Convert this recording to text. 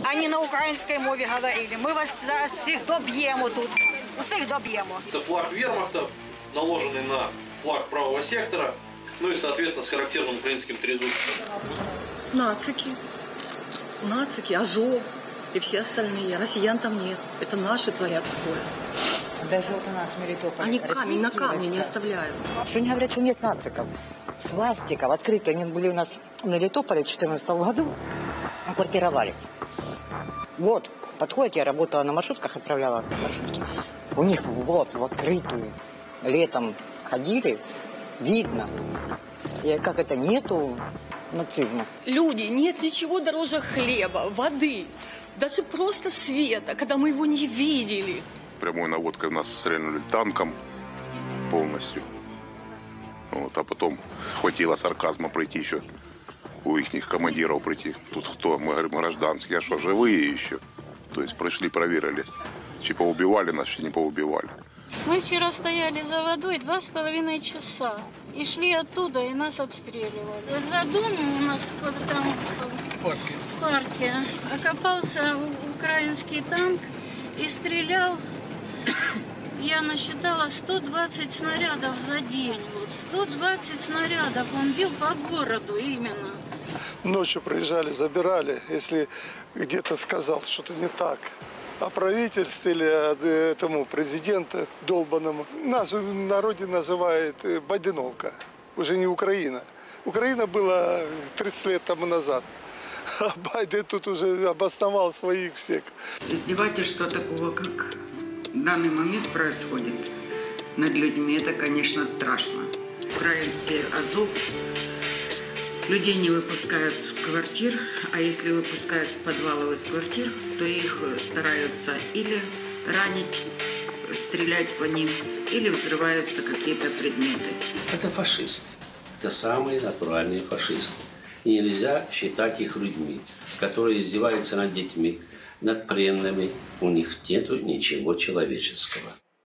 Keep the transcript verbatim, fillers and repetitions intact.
они на украинской мове говорили. Мы вас зараз всех добьем тут. Всех добьем. Это флаг вермахта, наложенный на флаг правого сектора, ну и, соответственно, с характерным украинским трезубцем. Нацики, нацики, Азов и все остальные. Россиян там нет. Это наши творят такое. Даже вот у нас Мелитополь. Они камень на камне не оставляют. Что они говорят, что нет нациков. Свастиков открыто. Они были у нас в Мелитополе в две тысячи четырнадцатом году. Квартировались. Вот, подходит, я работала на маршрутках, отправляла маршрутки. У них вот в открытую летом ходили, видно. И как это нету нацизма. Люди, нет ничего дороже хлеба, воды, даже просто света, когда мы его не видели. Прямой наводкой нас стреляли танком полностью. Вот, а потом хватило сарказма пройти еще у их командиров прийти. Тут кто? Мы говорим, гражданские, а что, живые еще? То есть пришли, проверили, чи поубивали нас, чи не поубивали. Мы вчера стояли за водой два с половиной часа. И шли оттуда, и нас обстреливали. За домом у нас там в парке, в парке окопался украинский танк и стрелял. Я насчитала сто двадцать снарядов за день. Вот сто двадцать снарядов он бил по городу именно. Ночью приезжали, забирали, если где-то сказал что-то не так о правительстве или этому президенту долбанному. Нас в народе называют Байденовка, уже не Украина. Украина была тридцать лет тому назад, а Байден тут уже обосновал своих всех. Издевательство такого, как в данный момент происходит над людьми, это, конечно, страшно. Украинский Азов людей не выпускают с квартир, а если выпускают с подвалов из квартир, то их стараются или ранить, стрелять по ним, или взрываются какие-то предметы. Это фашисты. Это самые натуральные фашисты. И нельзя считать их людьми, которые издеваются над детьми, над пленными. У них нету ничего человеческого.